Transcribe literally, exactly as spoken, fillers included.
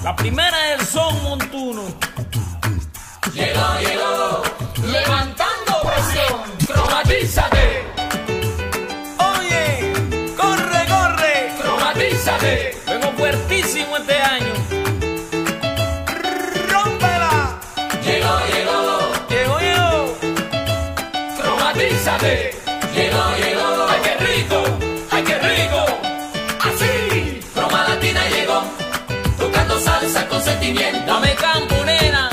La primera es el son montuno. Llegó, llegó, levantando presión. Cromatízate. Oye, corre, corre. Cromatízate. Vengo fuertísimo este año. ¡Rómpela! Llegó, llegó, Llegó, llegó. cromatízate. Llegó, llegó. ¡Ay, qué rico! ¡Ay, qué rico! Así. Croma Latina llegó, tocando salsa con sentimiento. Dame campo, nena.